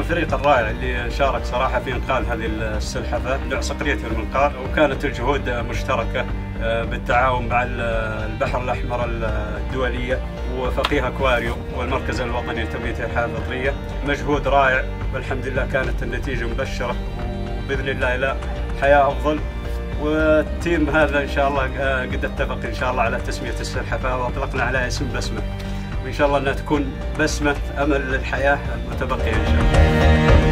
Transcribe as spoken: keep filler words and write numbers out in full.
الفريق الرائع اللي شارك صراحة في إنقاذ هذه السلحفاة لعصقرية المنقار، وكانت الجهود مشتركة بالتعاون مع البحر الأحمر الدولية وفقيه أكواريوم والمركز الوطني لتنمية الحياة الفطرية. مجهود رائع والحمد لله كانت النتيجة مبشرة، وبإذن الله لا حياة أفضل. والتيم هذا إن شاء الله قد اتفق إن شاء الله على تسمية السلحفاة وأطلقنا على اسم بسمة، وإن شاء الله أنها تكون بسمة أمل للحياة المتبقية إن شاء الله.